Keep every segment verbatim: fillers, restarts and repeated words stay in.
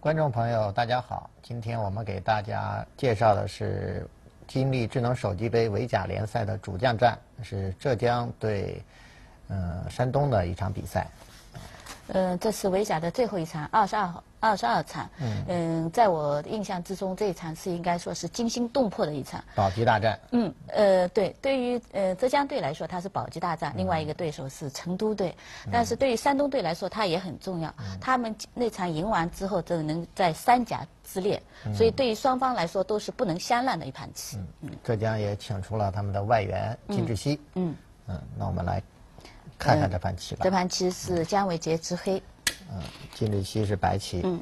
观众朋友，大家好！今天我们给大家介绍的是金立智能手机杯围甲联赛的主将战，是浙江对呃山东的一场比赛。 呃，这是围甲的最后一场，二十二号、二十二场。嗯嗯，在我的印象之中，这一场是应该说是惊心动魄的一场保级大战。 嗯，呃，对，对于呃浙江队来说，它是保级大战，另外一个对手是成都队。但是对于山东队来说，它也很重要。他们那场赢完之后，就能在三甲之列，所以对于双方来说都是不能相让的一盘棋。 嗯，浙江也请出了他们的外援金志熙。 嗯嗯，那我们来看看这盘棋吧。 这盘棋是姜维杰执黑。 嗯，金志熙是白棋。 嗯。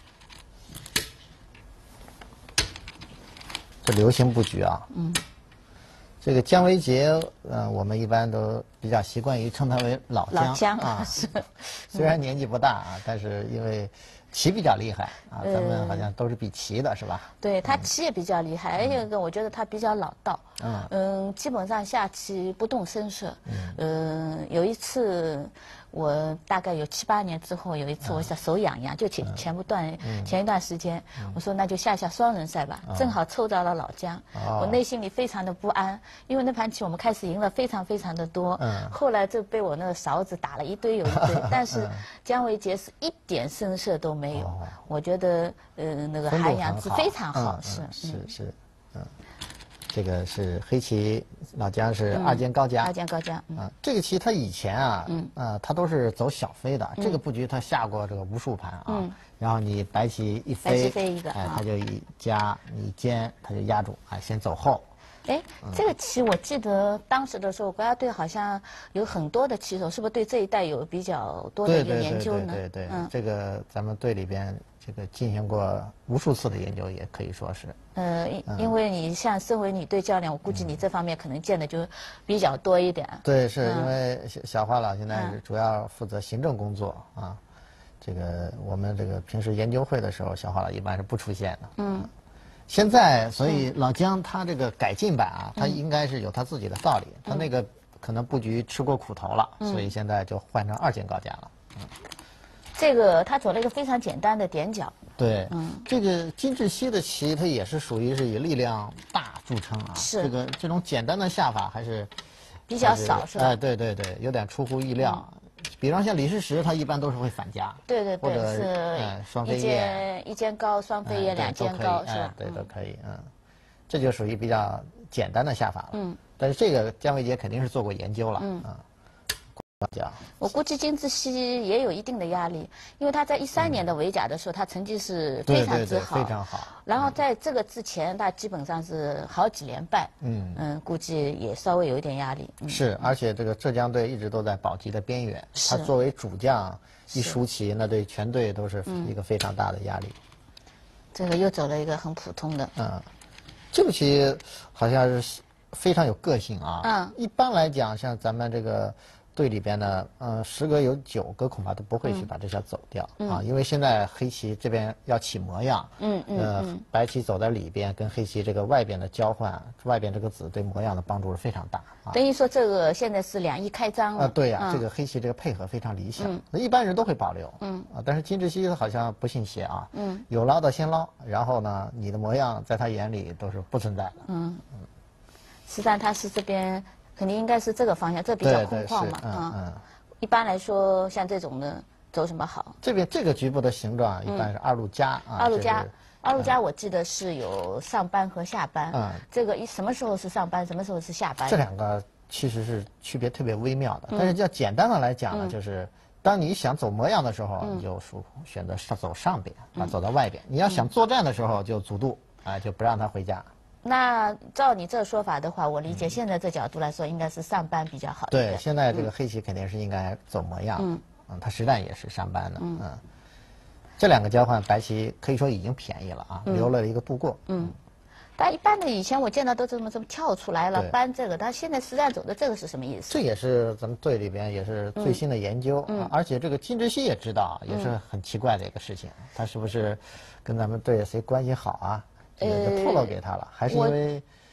这流行布局啊。 嗯。 这个姜维杰，呃，我们一般都比较习惯于称他为老姜。 老姜啊， 是。 虽然年纪不大啊，但是因为棋比较厉害啊，咱们好像都是比棋的是吧？ 对他棋也比较厉害，还有一个我觉得他比较老道。嗯。嗯，基本上下棋不动声色。嗯。嗯，有一次。我大概有七八年之后，有一次我想手痒痒，就前前不段前一段时间，我说那就下下双人赛吧，正好抽着了老姜，我内心里非常的不安，因为那盘棋我们开始赢了非常非常的多，后来就被我那个勺子打了一堆又一堆，但是姜维杰是一点声色都没有，我觉得呃那个涵养是非常好，是是是，嗯。这个是黑棋，老姜是二尖高加。 二尖高加。 啊，这个棋他以前啊，嗯，呃，他都是走小飞的。这个布局他下过这个无数盘啊。然后你白棋一飞， 白棋飞一个， 哎，他就一夹，你尖，他就压住，哎，先走后。 哎，这个棋我记得当时的时候，国家队好像有很多的棋手，是不是对这一代有比较多的一个研究呢？ 对对对对对，这个咱们队里边这个进行过无数次的研究，也可以说是。 呃，因为你像身为女队教练，我估计你这方面可能见的就比较多一点。 对，是因为小小华老现在是主要负责行政工作啊。这个我们这个平时研究会的时候，小华老一般是不出现的。嗯。现在，所以老姜他这个改进版啊，他应该是有他自己的道理。他那个可能布局吃过苦头了，所以现在就换成二尖高加了。嗯。 这个他走了一个非常简单的点角。 对，嗯，这个金志熙的棋，它也是属于是以力量大著称啊。 是。 这个这种简单的下法还是比较少，是吧？ 哎，对对对，有点出乎意料。比方像李世石，他一般都是会反夹。 对对对， 是双飞叶，一尖高，双飞叶，两尖高，是吧？ 对，都可以，嗯，这就属于比较简单的下法了。嗯。但是这个姜维杰肯定是做过研究了，嗯。 我估计金志熙也有一定的压力，因为他在一三年的围甲的时候，他成绩是非常之好， 非常好。 然后在这个之前，他基本上是好几连败，嗯嗯，估计也稍微有一点压力。 是，而且这个浙江队一直都在保级的边缘，他作为主将一输棋，那对全队都是一个非常大的压力。 这个又走了一个很普通的， 嗯，这个棋好像是非常有个性啊。嗯，一般来讲，像咱们这个。队里边呢，呃，十个有九个恐怕都不会去把这下走掉、嗯、啊，因为现在黑棋这边要起模样，嗯嗯，呃，白棋走在里边，跟黑棋这个外边的交换，外边这个子对模样的帮助是非常大。啊、 等于说这个现在是两翼开张了。 啊，对呀、啊嗯，这个黑棋这个配合非常理想，那、嗯、一般人都会保留，嗯啊，但是金志熙好像不信邪啊，嗯，有捞的先捞，然后呢，你的模样在他眼里都是不存在的，嗯嗯，实际上他是这边。肯定应该是这个方向，这比较空旷嘛，啊、嗯，一般来说像这种的走什么好？ 这边这个局部的形状一般是二路夹啊， 二路夹，二路夹我记得是有上班和下班，嗯，这个一什么时候是上班，什么时候是下班？ 这两个其实是区别特别微妙的，但是要简单的来讲呢，就是当你想走模样的时候，你就属选择上走上边啊，走到外边；你要想作战的时候，就阻渡啊，就不让他回家。 那照你这说法的话，我理解现在这角度来说，应该是上班比较好一点。 对，现在这个黑棋肯定是应该走模样，嗯，嗯，它实战也是上班的，嗯，嗯这两个交换，白棋可以说已经便宜了啊，嗯、留了一个度过，嗯。 但一般的以前我见到都这么这么跳出来了搬这个，但现在实战走的这个是什么意思？ 这也是咱们队里边也是最新的研究，嗯、啊，而且这个金志熙也知道，也是很奇怪的一个事情，他是不是跟咱们队谁关系好啊？这个透露给他了，还是因为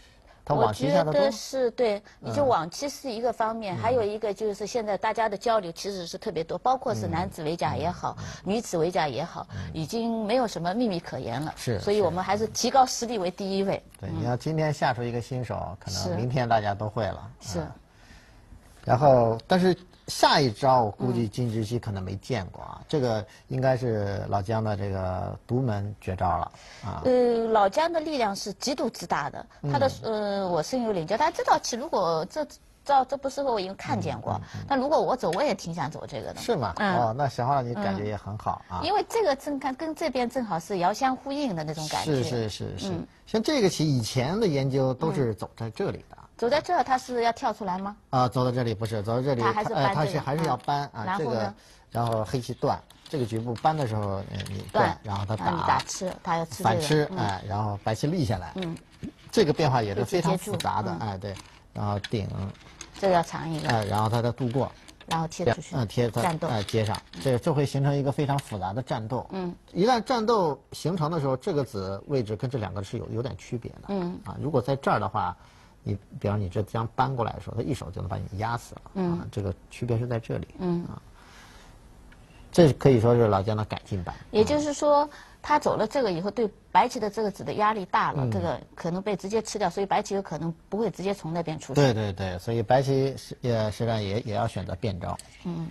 它往旗下的多。 我觉得是对，你就往期是一个方面，嗯、还有一个就是现在大家的交流其实是特别多，包括是男子围甲也好，嗯、女子围甲也好，嗯、已经没有什么秘密可言了。 是， 所以我们还是提高实力为第一位。 对，你要今天下出一个新手，可能明天大家都会了。 是。嗯、 然后，但是下一招我估计金直熙可能没见过啊，嗯、这个应该是老姜的这个独门绝招了啊。 呃，老姜的力量是极度之大的，他的、嗯、呃，我深有领教。但这道棋如果这照这不适合我，已经看见过。嗯嗯、但如果我走，我也挺想走这个的。 是吗？嗯、哦，那小花你感觉也很好啊。 因为这个正看跟这边正好是遥相呼应的那种感觉。 是是是是，嗯、像这个棋以前的研究都是走在这里的。 走在这儿，他是要跳出来吗？ 啊，走到这里不是，走到这里， 他还是搬、 这个，他是还是要搬啊。 然后这个，然后黑棋断，这个局部搬的时候你断，然后他打， 打吃，他要吃反吃，哎，然后白棋立下来，嗯，这个变化也是非常复杂的，哎，对，然后顶， 这个要长一个， 哎，然后他再度过， 然后贴出去， 嗯，贴它， 战斗， 哎，接上，这这会形成一个非常复杂的战斗，嗯，一旦战斗形成的时候，这个子位置跟这两个是有有点区别的，嗯，啊，如果在这儿的话。你比方你这将搬过来的时候，他一手就能把你压死了。嗯，啊，这个区别是在这里。嗯，啊，这可以说是老姜的改进版。 也就是说，他走了这个以后，对白棋的这个子的压力大了，嗯、这个可能被直接吃掉，所以白棋有可能不会直接从那边出现。 对对对，所以白棋是也实际上也也要选择变招。嗯。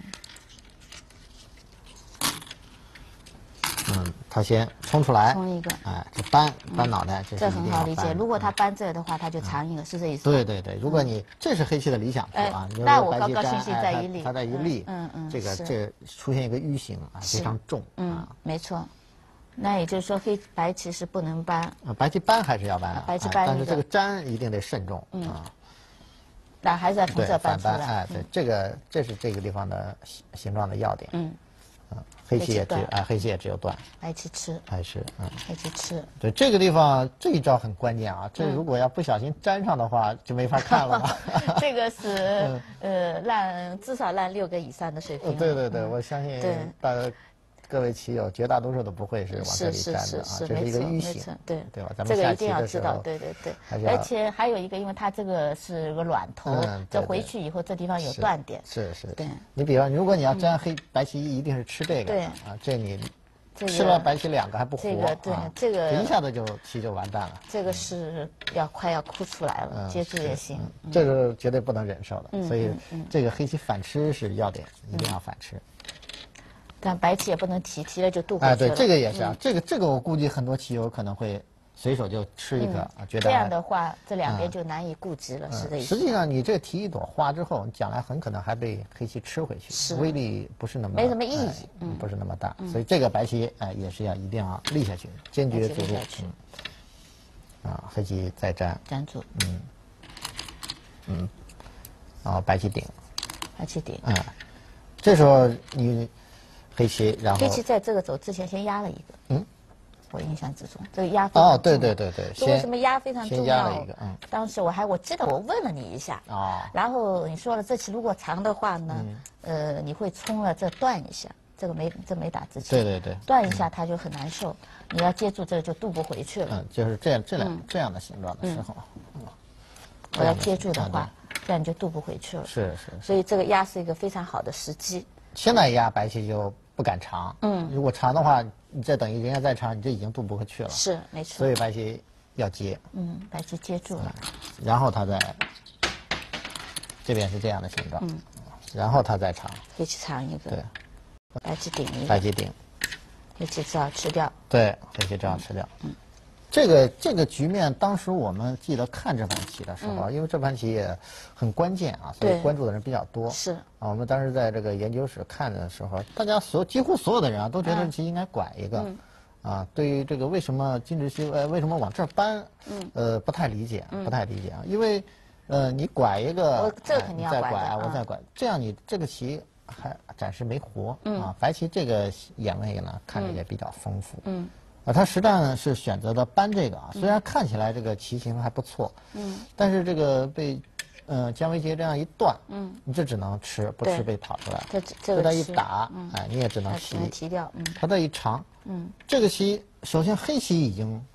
嗯，他先冲出来， 冲一个， 哎，这搬搬脑袋，这这很好理解。如果他搬这个的话，他就长一个，是这意思。 对对对，如果你这是黑棋的理想图啊， 那我高高兴兴在一立， 他在一立，嗯嗯，这个这出现一个迂形啊，非常重， 嗯，没错。那也就是说，黑白棋是不能搬。 啊，白棋搬还是要搬， 白棋搬， 但是这个粘一定得慎重啊。 那还是要从这搬出来。 哎，对，这个这是这个地方的形状的要点。嗯。黑棋也只啊，黑棋也只有断， 白棋吃， 白吃，嗯， 黑棋吃。 对，这个地方这一招很关键啊，这如果要不小心粘上的话，就没法看了嘛。 这个是呃烂至少烂六个以上的水平。 对对对，我相信大家各位棋友绝大多数都不会是往这里粘的啊，这是一个迂形， 对对吧？咱们这个一定要知道，对对对。而且还有一个，因为它这个是个卵头，这回去以后这地方有断点。 是是。对。你比方，如果你要粘黑白棋，一定是吃这个。对。啊，这你吃了白棋两个还不活。 这个对这个一下子就棋就完蛋了。 这个是要快要哭出来了，接住也行。 这个绝对不能忍受的，所以这个黑棋反吃是要点，一定要反吃。 但白棋也不能提，提了就渡回去了。 哎，对，这个也是啊，这个这个我估计很多棋友可能会随手就吃一个啊，觉得这样的话，这两边就难以顾及了，是这意思。实际上，你这提一朵花之后，你将来很可能还被黑棋吃回去，威力不是那么没什么意义， 嗯，不是那么大。所以这个白棋哎也是要一定要立下去，坚决阻住。嗯。啊，黑棋再粘。 粘住。 嗯。嗯。然后白棋顶。 白棋顶。 嗯。这时候你。黑棋，然后黑棋在这个走之前先压了一个，嗯，我印象之中这个压哦，对对对对， 为什么压非常重要？ 先压了一个，嗯， 当时我还我记得我问了你一下，哦，然后你说了这棋如果长的话呢，呃，你会冲了这断一下，这个没这没打之前， 对对对， 断一下它就很难受，你要接住这个就渡不回去了， 嗯，就是这样这样这样的形状的时候， 我要接住的话，这样你就渡不回去了， 是是， 所以这个压是一个非常好的时机。 现在压白棋就。不敢长，嗯，如果长的话，你这等于人家再长，你这已经渡不回去了。 是，没错。 所以白棋要接， 嗯，白棋接住了， 然后他再这边是这样的形状，嗯，然后他再长， 黑棋长一个， 对， 白棋顶一个， 白棋顶， 黑棋只好吃掉， 对，黑棋只好吃掉，嗯。这个这个局面，当时我们记得看这盘棋的时候，因为这盘棋也很关键啊，所以关注的人比较多。 是啊，我们当时在这个研究室看的时候，大家所几乎所有的人啊，都觉得这棋应该拐一个。啊，对于这个为什么金直熙呃为什么往这儿搬，呃不太理解，不太理解啊，因为呃你拐一个， 这肯定要再拐啊，我再拐，这样你这个棋还暂时没活啊。白棋这个眼位呢，看着也比较丰富。嗯。啊，他实际上是选择的搬这个啊，虽然看起来这个棋形还不错，嗯，但是这个被，呃，姜维杰这样一断，嗯，你这只能吃，不吃被跑出来， 这这个一打，哎，你也只能提提掉，嗯， 他这一长，嗯，这个棋首先黑棋已经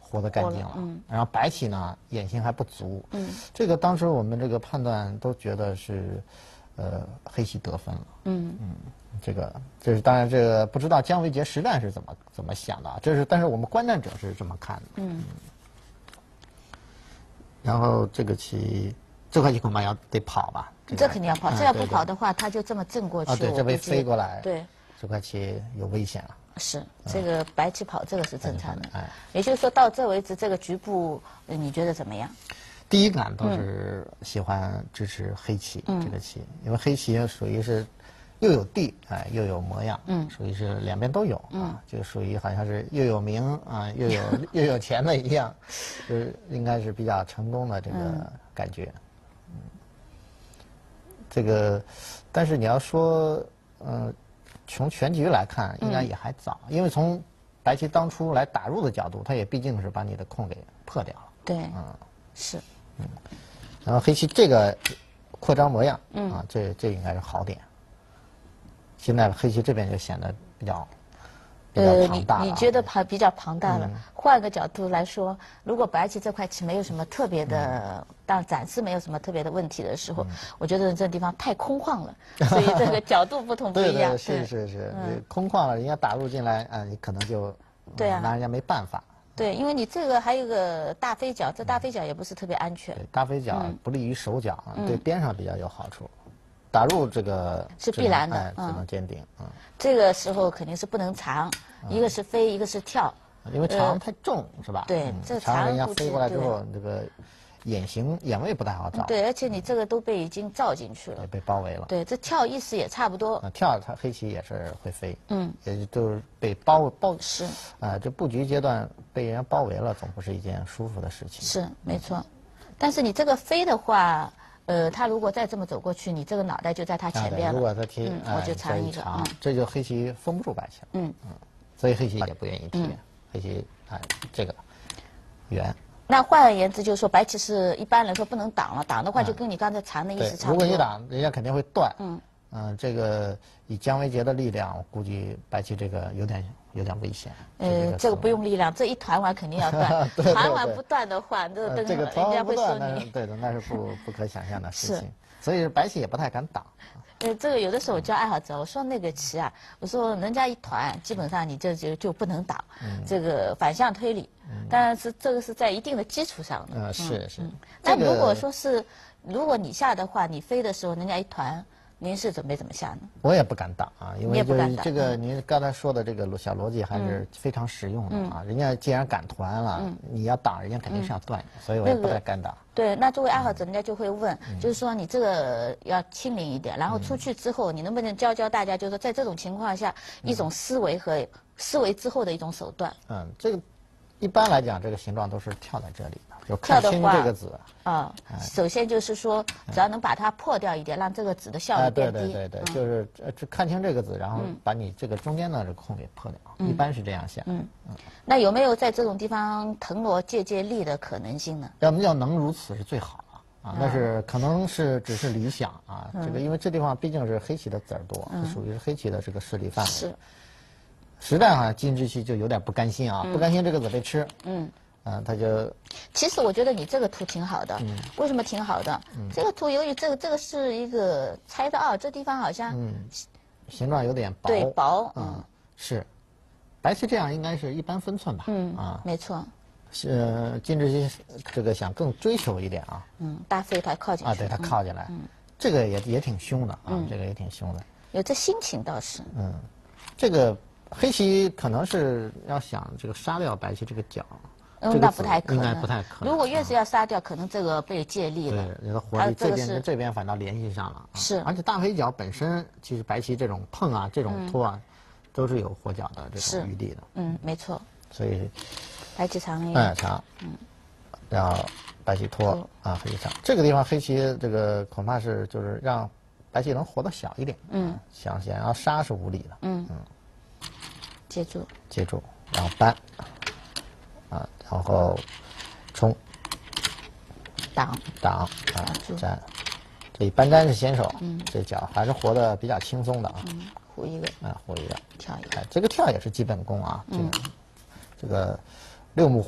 活得干净了。嗯。然后白棋呢，眼形还不足。嗯。这个当时我们这个判断都觉得是，呃，黑棋得分了。嗯嗯。这个这是当然，这个不知道姜维杰实战是怎么怎么想的啊？这是但是我们观战者是这么看的。嗯。然后这个棋，这块棋恐怕要得跑吧？ 这肯定要跑，这要不跑的话，他就这么正过去。 啊，对，这被飞过来。 对。 这块棋有危险了。 是，这个白棋跑这个是正常的。哎。也就是说到这为止，这个局部你觉得怎么样？ 第一感都是喜欢支持黑棋这个棋，因为黑棋属于是又有地哎又有模样，嗯，属于是两边都有啊，就属于好像是又有名啊又有又有钱的一样，就是应该是比较成功的这个感觉。嗯，这个，但是你要说，呃，从全局来看，应该也还早，因为从白棋当初来打入的角度，它也毕竟是把你的空给破掉了。 对，嗯，是。 嗯，然后黑棋这个扩张模样，嗯啊，这这应该是好点。现在黑棋这边就显得比较比较庞大了。 呃，你你觉得庞比较庞大了？嗯、换个角度来说，如果白棋这块棋没有什么特别的，当、嗯、暂时没有什么特别的问题的时候，嗯、我觉得这地方太空旷了，所以这个角度不同不一样。 对对，是是是，嗯、空旷了，人家打入进来，啊，你可能就对啊， 拿人家没办法。 对，因为你这个还有个大飞角，这大飞角也不是特别安全。 对，大飞角不利于手脚，嗯、对边上比较有好处。打入这个是必然的， 哎、只能坚定。嗯， 这个时候肯定是不能藏，嗯、一个是飞，一个是跳。 因为藏太重，呃、是吧？ 对， 嗯、 这藏人家飞过来之后，这个眼形眼位不太好找。 对，而且你这个都被已经罩进去了， 被包围了。 对，这跳意思也差不多。 啊，跳它黑棋也是会飞，嗯，也就是被包包是啊，这布局阶段被人家包围了，总不是一件舒服的事情。 是没错，但是你这个飞的话。呃，他如果再这么走过去，你这个脑袋就在他前边了。 如果他贴， 嗯，我就藏一个，嗯， 这就黑棋封不住白棋了。嗯嗯，所以黑棋也不愿意贴，黑棋哎这个圆。 那换而言之，就是说白棋是一般来说不能挡了，挡的话就跟你刚才藏的意思差不多。 如果你挡，人家肯定会断。嗯嗯，这个以姜维杰的力量，我估计白棋这个有点有点危险。 呃，这个不用力量，这一团完肯定要断。团完不断的话，这这个人家会说你。 对的，那是不不可想象的事情。所以白棋也不太敢挡。 呃，这个有的时候我教爱好者，我说那个棋啊，我说人家一团，基本上你这就就不能挡。嗯。这个反向推理，但是这个是在一定的基础上的。 嗯，是是。 那如果说是，如果你下的话，你飞的时候人家一团。您是准备怎么下呢？ 我也不敢挡啊，因为就是这个您刚才说的这个小逻辑还是非常实用的啊。人家既然敢团了，你要挡，人家肯定是要断，所以我也不太敢挡。 对，那作为爱好者，人家就会问，就是说你这个要轻灵一点，然后出去之后，你能不能教教大家，就是说在这种情况下，一种思维和思维之后的一种手段？ 嗯，这个一般来讲，这个形状都是跳在这里的，就看清这个子。 啊，首先就是说，只要能把它破掉一点，让这个子的效率变低。 对对对对，就是这看清这个子，然后把你这个中间的这个空给破掉，一般是这样下。嗯嗯。那有没有在这种地方腾挪借借力的可能性呢？ 要要能如此是最好啊，那是可能是只是理想啊。这个因为这地方毕竟是黑棋的子儿多，属于是黑棋的这个势力范围。是。实战好像金之期就有点不甘心啊，不甘心这个子被吃。嗯。嗯，他就。 其实我觉得你这个图挺好的。嗯。为什么挺好的？嗯。这个图由于这个这个是一个猜的啊，这地方好像。 嗯。形状有点薄。 对，薄。 嗯。是。白棋这样应该是一般分寸吧？ 嗯。啊。没错。 是金之期这个想更追求一点啊。 嗯，大飞它靠近去。 啊，对，它靠进来。嗯。这个也也挺凶的啊，这个也挺凶的。 有这心情倒是。 嗯。这个。黑棋可能是要想这个杀掉白棋这个角， 嗯，那不太可能， 应该不太可能。 如果越是要杀掉，可能这个被借力了， 对，它活力这边跟这边反倒联系上了。 是， 而且大飞角本身其实白棋这种碰啊，这种拖啊，都是有活角的这种余地的。 嗯，没错。 所以， 白棋长一点。嗯，长。嗯，然后白棋拖啊，黑棋长。这个地方黑棋这个恐怕是就是让白棋能活得小一点。嗯，想想要杀是无理的。嗯嗯。 接住， 接住，然后扳，啊，然后冲， 挡， 挡，啊，粘，这一扳粘是先手，嗯，这角还是活得比较轻松的啊， 嗯，胡一个， 啊，胡一个， 跳一个， 哎，这个跳也是基本功啊，这个，这个六目活，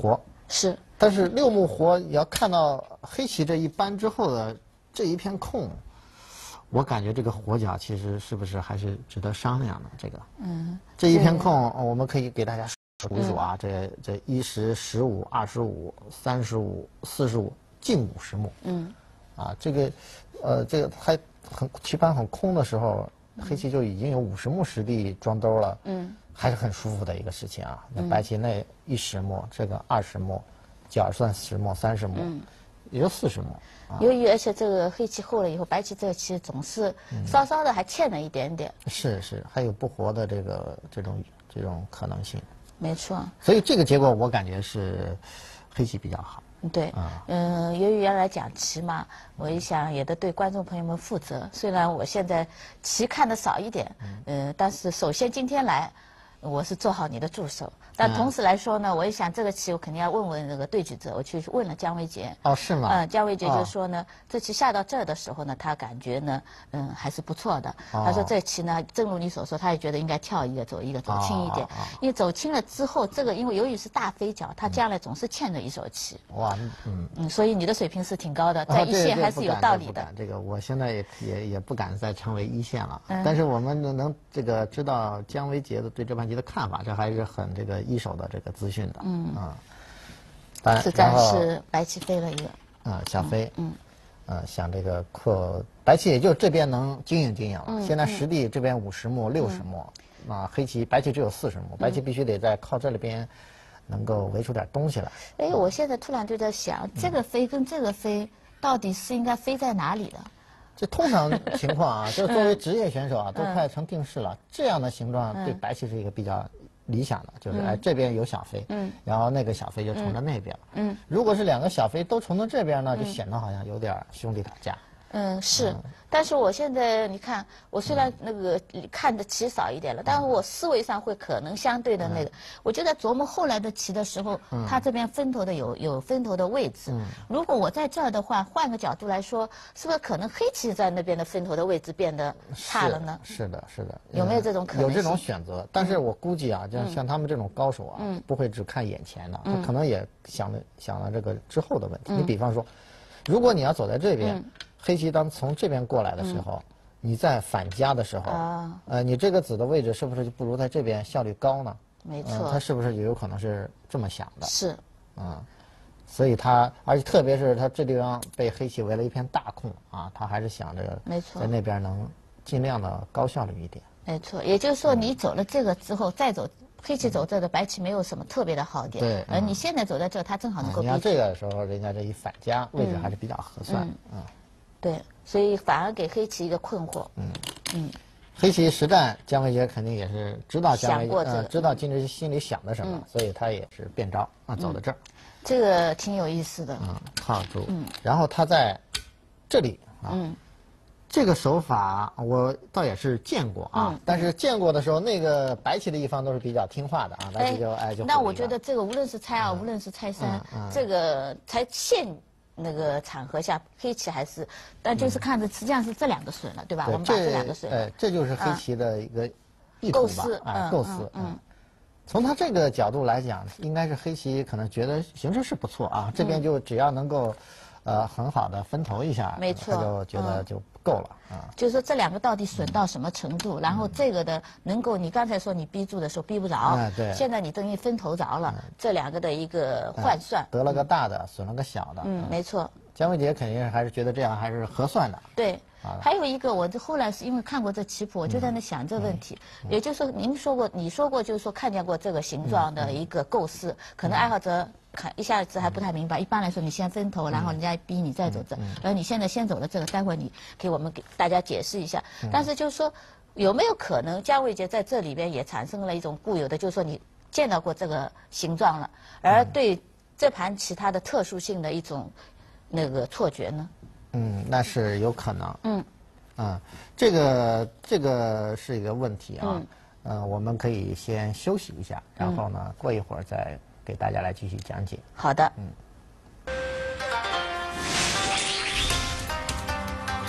是。 但是六目活，你要看到黑棋这一搬之后的这一片空，我感觉这个活角其实是不是还是值得商量的？这个，嗯，这一片空，我们可以给大家数一数啊，这这一十、十五、二十五、三十五、四十五，近五十目。嗯，啊，这个，呃，这个还很棋盘很空的时候，黑棋就已经有五十目实地装兜了。嗯，还是很舒服的一个事情啊。那白棋那一十目，这个二十目。角算十目，三十目，嗯，也就四十目。 啊、由于而且这个黑棋厚了以后，白棋这个棋总是稍稍的还欠了一点点。 嗯、是是，还有不活的这个这种这种可能性。 没错。 所以这个结果我感觉是黑棋比较好。 对，啊、嗯，由于原来讲棋嘛，我一想也得对观众朋友们负责。虽然我现在棋看的少一点，嗯、呃，但是首先今天来。我是做好你的助手，但同时来说呢，我一想这个棋我肯定要问问那个对局者，我去问了姜维杰。 哦，是吗？ 嗯，姜维杰就说呢，这棋下到这儿的时候呢，他感觉呢，嗯，还是不错的。他说这棋呢，正如你所说，他也觉得应该跳一个走一个，走轻一点。因为走轻了之后，这个因为由于是大飞角，他将来总是欠着一手棋。哇，嗯嗯，所以你的水平是挺高的，在一线还是有道理的。 这个我现在也也也不敢再成为一线了，但是我们能这个知道姜维杰的对这盘棋的看法，这还是很这个一手的这个资讯的。嗯啊，实战是白棋飞了一个。 啊，下飞。嗯。呃，想这个扩白棋也就这边能经营经营了。嗯。现在实地这边五十目、六十目，啊，黑棋白棋只有四十目，白棋必须得在靠这里边能够围出点东西来。 哎，我现在突然就在想，这个飞跟这个飞到底是应该飞在哪里的？ 这通常情况啊，就是作为职业选手啊，都快成定式了。这样的形状对白棋是一个比较理想的，就是哎这边有小飞，嗯，然后那个小飞就冲着那边，嗯，如果是两个小飞都冲到这边呢，就显得好像有点兄弟打架。 嗯，是，但是我现在你看，我虽然那个看的棋少一点了，但是我思维上会可能相对的那个，我就在琢磨后来的棋的时候，它这边分头的有有分头的位置。如果我在这儿的话，换个角度来说，是不是可能黑棋在那边的分头的位置变得差了呢？ 是的，是的。 有没有这种可能？ 有这种选择，但是我估计啊，像像他们这种高手啊，不会只看眼前的，他可能也想了想了这个之后的问题。你比方说，如果你要走在这边。黑棋当从这边过来的时候，嗯、你在反夹的时候，啊、呃，你这个子的位置是不是就不如在这边效率高呢？ 没错， 呃、他是不是也有可能是这么想的？ 是， 嗯，所以他而且特别是他这地方被黑棋围了一片大空啊，他还是想着没错， 在那边能尽量的高效率一点。 没错，也就是说你走了这个之后，嗯、再走。黑棋走这的白棋没有什么特别的好点， 对， 而你现在走在这，它正好能够。 你看这个时候，人家这一反夹位置还是比较合算，嗯。嗯对，所以反而给黑棋一个困惑。嗯嗯，黑棋实战，姜维杰肯定也是知道姜维杰、呃、 知道金直心里想的什么，嗯、所以他也是变招啊，走到这儿。 这个挺有意思的。 嗯，靠住。嗯，然后他在这里啊，嗯，这个手法我倒也是见过啊，嗯、但是见过的时候，那个白棋的一方都是比较听话的啊，白棋就哎就。 那我觉得这个无论是猜二，无论是猜三，这个才现。那个场合下，黑棋还是，但就是看着实际上是这两个损了，对吧？我们把这两个损了。 哎，这就是黑棋的一个意图吧？哎，构思。嗯。从他这个角度来讲，应该是黑棋可能觉得形势是不错啊，这边就只要能够，呃，很好的分头一下， 没错， 他就觉得就够了啊。 就是说这两个到底损到什么程度？然后这个的能够，你刚才说你逼住的时候逼不着， 对， 现在你等于分头着了，这两个的一个换算， 得了个大的，损了个小的。 嗯，没错。 姜维杰肯定还是觉得这样还是合算的。 对，还有一个，我这后来是因为看过这棋谱，我就在那想这个问题。也就是说，您说过，你说过，就是说看见过这个形状的一个构思，可能爱好者看一下子还不太明白。一般来说，你先分头，然后人家逼你再走这，然后你现在先走了这个，待会儿你给我们给大家解释一下。但是就是说，有没有可能姜维杰在这里边也产生了一种固有的，就是说你见到过这个形状了，而对这盘棋它的特殊性的一种。那个错觉呢？ 嗯，那是有可能。嗯，啊，这个这个是一个问题啊。嗯。呃，我们可以先休息一下，然后呢，过一会儿再给大家来继续讲解。 好的。嗯。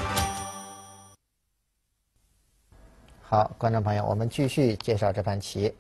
好，观众朋友，我们继续介绍这盘棋。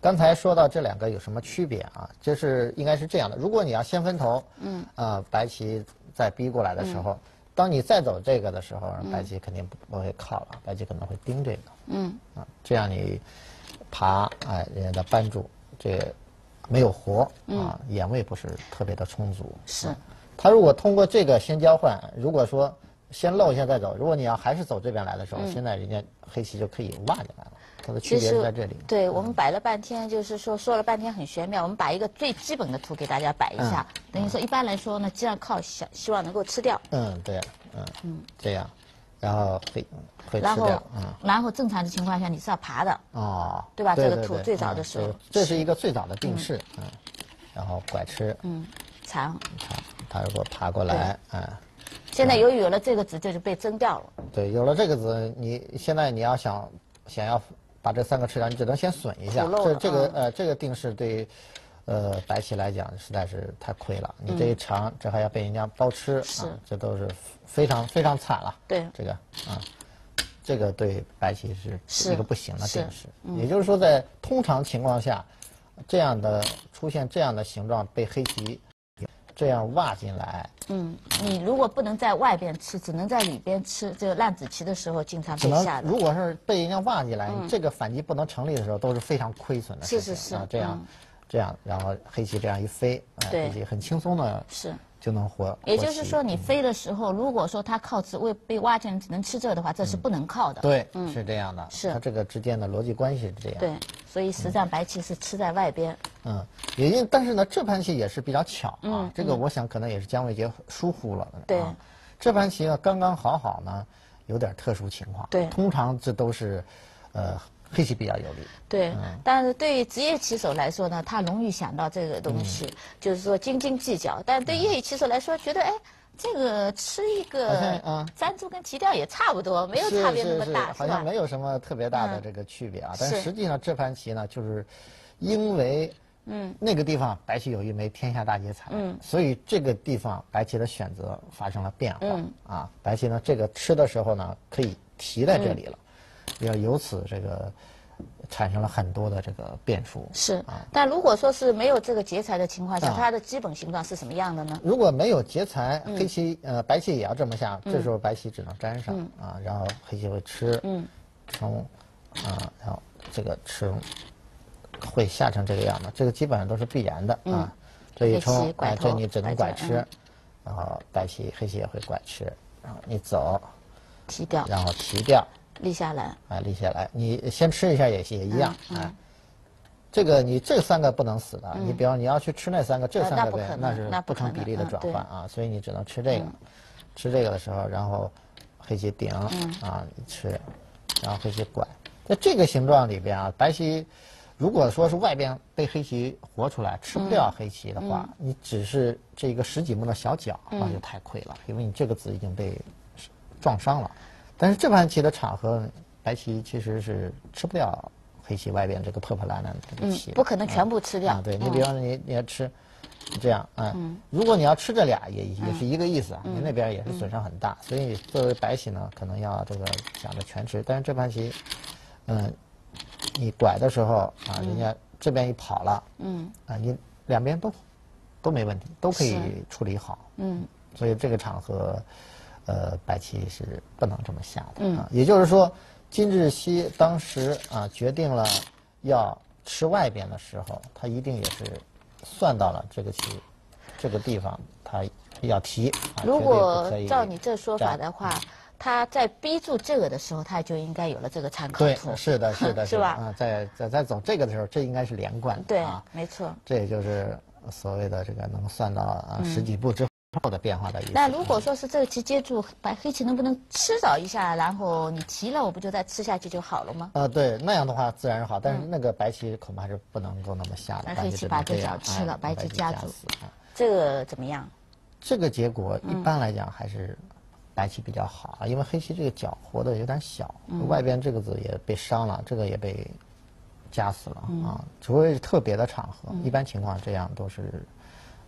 刚才说到这两个有什么区别啊？就是应该是这样的，如果你要先分头，嗯，啊，白棋再逼过来的时候，嗯、当你再走这个的时候，白棋肯定不不会靠了，白棋可能会盯这个，嗯，啊，这样你爬，哎，人家的扳住，这个没有活啊，眼位不是特别的充足。 是， 他如果通过这个先交换，如果说先露一下再走，如果你要还是走这边来的时候，嗯、现在人家黑棋就可以挖进来了。它的区别是在这里。 对，我们摆了半天，就是说说了半天很玄妙。我们把一个最基本的图给大家摆一下，嗯、等于说一般来说呢，这样靠希希望能够吃掉。 嗯，对，嗯嗯，这样，然后会会吃掉。 嗯，然后正常的情况下你是要爬的。哦，对吧？ 对这个图最早的时候， 嗯、这是一个最早的定式。嗯，然后拐吃。 嗯，长。 长，他如果爬过来，嗯。 现在由于有了这个子，这就被增掉了。 对，有了这个子，你现在你要想想要。把这三个吃掉，你只能先损一下。这这个呃，这个定式对，呃，白棋来讲实在是太亏了。你这一长，这还要被人家包吃， 是， 这都是非常非常惨了。 对， 这个啊，这个对白棋是一个不行的定式。 嗯、 也就是说，在通常情况下，这样的出现这样的形状被黑棋这样挖进来。 嗯，你如果不能在外边吃，只能在里边吃，这个烂子棋的时候经常被下的。 如果是被人家挖进来，嗯、这个反击不能成立的时候，都是非常亏损的事情。 是是是啊，这样，嗯、这样，然后黑棋这样一飞，哎、黑棋很轻松的是就能活。 也就是说，你飞的时候，如果说它靠子位被挖进来只能吃这的话，这是不能靠的。 嗯、对，嗯、是这样的。 是它这个之间的逻辑关系是这样。 对，所以实际上白棋是吃在外边。 嗯，也因但是呢，这盘棋也是比较巧啊。嗯、这个我想可能也是姜维杰疏忽了。 对、 啊，这盘棋呢刚刚好好呢，有点特殊情况。 对， 通常这都是，呃，黑棋比较有利。 对，嗯、但是对于职业棋手来说呢，他容易想到这个东西，嗯、就是说斤斤计较。但对业余棋手来说，觉得哎，这个吃一个粘住跟提掉也差不多，没有差别那么大， 好像没有什么特别大的这个区别啊。但是实际上这盘棋呢，就是因为。嗯，那个地方白棋有一枚天下大劫财，嗯，所以这个地方白棋的选择发生了变化，嗯，啊，白棋呢这个吃的时候呢可以提在这里了，嗯、要由此这个产生了很多的这个变数。 是，啊，但如果说是没有这个劫财的情况下，啊、它的基本形状是什么样的呢？ 如果没有劫财，黑棋呃白棋也要这么下，嗯、这时候白棋只能粘上，嗯、啊，然后黑棋会吃，嗯，冲，啊，然后这个吃。会下成这个样子，这个基本上都是必然的、嗯、啊。这一冲，哎，这你只能拐吃，嗯、然后白棋黑棋也会拐吃，然后你走， 提掉， 然后提掉， 立下来， 哎，立下来，你先吃一下也也一样，嗯、哎。这个你这三个不能死的，嗯、你比方你要去吃那三个，这三个呗，那是不成比例的转换啊，嗯、所以你只能吃这个，嗯、吃这个的时候，然后黑棋顶、嗯、啊，你吃，然后黑棋拐，在这个形状里边啊，白棋。如果说是外边被黑棋活出来吃不掉黑棋的话，嗯、你只是这一个十几目的小角，那就太亏了，嗯、因为你这个子已经被撞伤了。但是这盘棋的场合，白棋其实是吃不掉黑棋外边这个破破烂烂的这个棋， 嗯，不可能全部吃掉。 啊、对，你比方说你你要吃这样，哎、嗯，如果你要吃这俩也也是一个意思啊，嗯、你那边也是损伤很大，所以作为白棋呢，可能要这个想着全吃，但是这盘棋，嗯。你拐的时候啊，人家这边一跑了，嗯，啊，你两边都都没问题，都可以处理好，嗯，所以这个场合，呃，白棋是不能这么下的，嗯、啊，也就是说，金志熙当时啊决定了要吃外边的时候，他一定也是算到了这个棋这个地方，他要提。啊、 如果照你这说法的话。他在逼住这个的时候，他就应该有了这个参考图。 对，是的，是的， 是吧？ 啊，在在在走这个的时候，这应该是连贯的。 对， 啊， 没错。 这也就是所谓的这个能算到啊十几步之后的变化的意思。 那如果说是这个棋接住白黑棋，能不能吃早一下，然后你提了，我不就再吃下去就好了吗？ 呃，对，那样的话自然是好，但是那个白棋恐怕是不能够那么下的。 那黑棋把这早吃了，白棋夹住， 啊， 这个怎么样？ 这个结果一般来讲还是。白棋比较好啊，因为黑棋这个角活的有点小，嗯、外边这个子也被伤了，这个也被夹死了、嗯、啊。除非是特别的场合，嗯、一般情况这样都是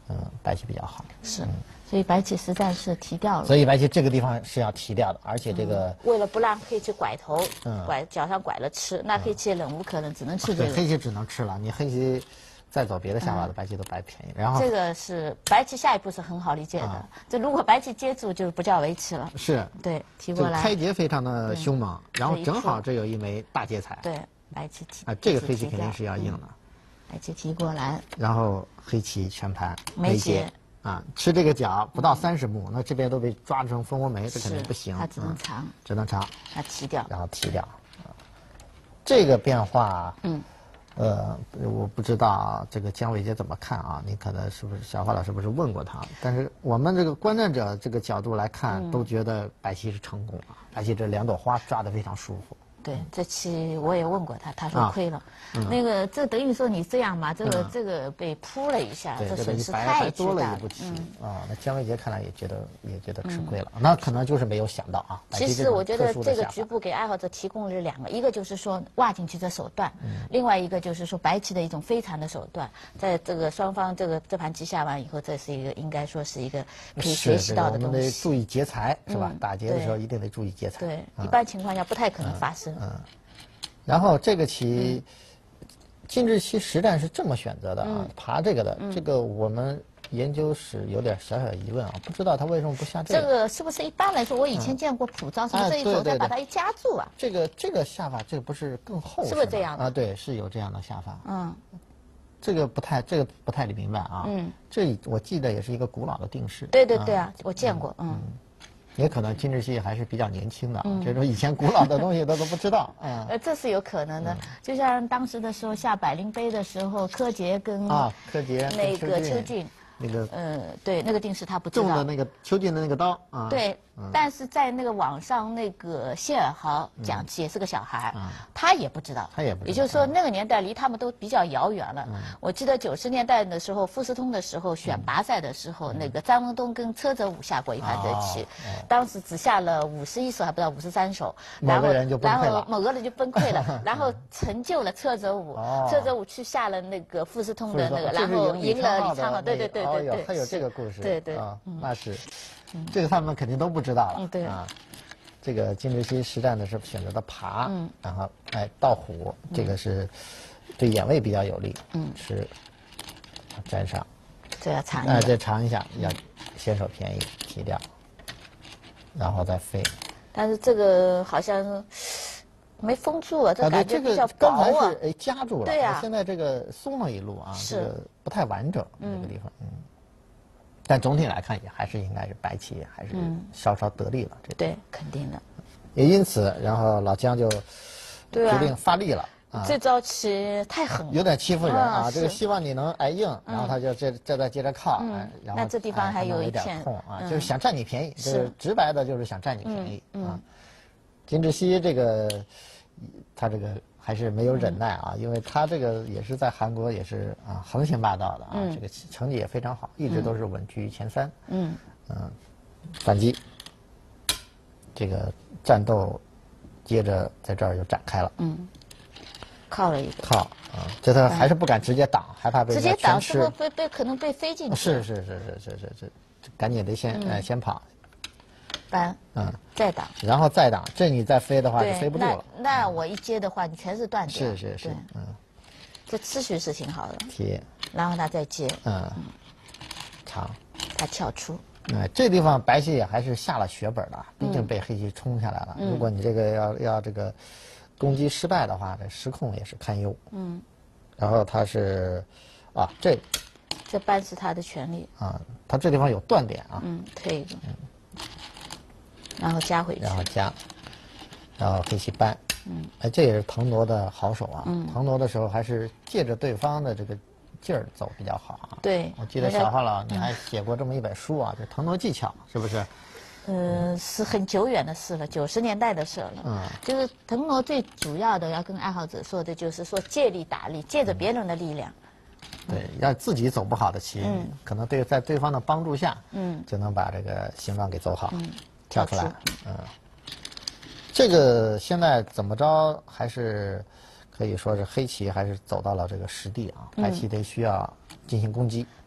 嗯，白棋比较好。 是，所以白棋实战是提掉了。 所以白棋这个地方是要提掉的，而且这个、 嗯、为了不让黑棋拐头，嗯，拐脚上拐了吃，那黑棋忍无可忍，只能吃这个。 黑棋只能吃了，你黑棋再走别的下法的白棋都白便宜。然后这个是白棋下一步是很好理解的，这、啊、如果白棋接住就不叫围棋了。 是， 对，提过来。 开劫非常的凶猛，然后正好这有一枚大劫财。 对，白棋提啊，这个黑棋肯定是要硬的。 白棋提过来， 然后黑棋全盘没劫啊，吃这个角不到三十目，那这边都被抓成蜂窝煤，这肯定不行。 它只能长， 只能长。 它提掉， 然后提掉。这个变化，嗯。呃，我不知道这个姜伟杰怎么看啊？你可能是不是小花老师不是问过他？但是我们这个观战者这个角度来看，嗯、都觉得白棋是成功了，白棋这两朵花抓得非常舒服。 对，这期我也问过他，他说亏了。啊嗯、那个，这等于说你这样嘛，这个、嗯、这个被扑了一下，这损失太巨大了。 嗯啊，那姜维杰看来也觉得也觉得吃亏了，嗯、那可能就是没有想到啊。 其实我觉得这个局部给爱好者提供了两个，一个就是说挖进去的手段，嗯、另外一个就是说白棋的一种飞残的手段。在这个双方这个这盘棋下完以后，这是一个应该说是一个可以学习到的东西。 我们得注意劫财是吧？嗯、打劫的时候一定得注意劫财。 对，一般情况下不太可能发生。 嗯。然后这个棋，金志熙实战是这么选择的啊，爬这个的，这个我们研究室有点小小疑问啊，不知道他为什么不下这个。 这个是不是一般来说，我以前见过谱招，是不是这一手再把它一夹住啊？ 这个这个下法，这个不是更厚？ 是不是这样啊？对，是有这样的下法。嗯，这个不太，这个不太明白啊。嗯，这我记得也是一个古老的定式。 对对对啊，我见过。嗯。 也可能金志熙还是比较年轻的，嗯、这种以前古老的东西他都不知道。嗯， 呃，这是有可能的。嗯、就像当时的时候下百灵杯的时候，柯洁跟啊柯洁那个邱俊。 那个呃，对，那个定式他不知道。 中的那个邱俊的那个刀啊。 对，嗯、但是在那个网上，那个谢尔豪讲起也是个小孩，嗯、他也不知道。 他也不知道。 也就是说，那个年代离他们都比较遥远了。嗯、我记得九十年代的时候，富士通的时候选拔赛的时候，嗯、那个张文东跟车泽武下过一盘这棋，哦、当时只下了五十一手，还不到五十三手，然后然后某个人就崩溃了，然后成就了车泽武，哦、车泽武去下了那个富士通的那个，然后赢了李昌镐，对对对对对， 还有这个。故事对对啊，那是，这个他们肯定都不知道了。 嗯，对啊，这个金志熙实战的是选择的爬，嗯，然后哎倒虎，这个是对眼位比较有利，嗯，是粘上， 这要尝一下， 再尝一下，要先手便宜提掉，然后再飞。 但是这个好像没封住啊，这感觉比较薄啊。 刚才是哎夹住了， 对呀， 现在这个松了一路啊，这个不太完整这个地方，嗯。但总体来看，也还是应该是白棋还是稍稍得利了。这对，肯定的。 也因此，然后老姜就决定发力了。 这招棋太狠了， 有点欺负人啊！这个希望你能挨硬，然后他就这这再接着靠，然后那这地方还有一点空啊，就是想占你便宜，就是直白的，就是想占你便宜啊。金志熙这个他这个。还是没有忍耐啊，因为他这个也是在韩国也是啊横行霸道的啊，嗯、这个成绩也非常好，一直都是稳居前三。嗯嗯、呃，反击，这个战斗接着在这儿就展开了。嗯， 靠了一个。 靠啊，这他还是不敢直接挡，害怕被直接挡是不是被被可能被飞进去？ 是是是是是是是，赶紧得先呃先跑。 扳，嗯，再挡， 然后再挡，这你再飞的话就飞不住了。 那那我一接的话，你全是断掉。 是是是，嗯， 这次序是挺好的。 提， 然后他再接，嗯， 长， 他跳出。 哎，这地方白棋也还是下了血本的，毕竟被黑棋冲下来了。如果你这个要要这个攻击失败的话，这失控也是堪忧。嗯，然后他是，啊，这， 这扳是他的权利。 啊，他这地方有断点啊。 嗯，退一个。嗯。然后加回去， 然后加，然后黑棋扳，嗯，哎，这也是腾挪的好手啊。嗯，腾挪的时候还是借着对方的这个劲儿走比较好啊。 对， 我记得小花老你还写过这么一本书啊，就腾挪技巧，是不是？ 嗯，是很久远的事了，九十年代的事了。嗯，就是腾挪最主要的要跟爱好者说的就是说借力打力，借着别人的力量。 对，要自己走不好的棋，嗯，可能对在对方的帮助下，嗯，就能把这个形状给走好。嗯。跳出来，嗯，这个现在怎么着还是可以说是黑棋还是走到了这个实地啊，白棋得需要进行攻击。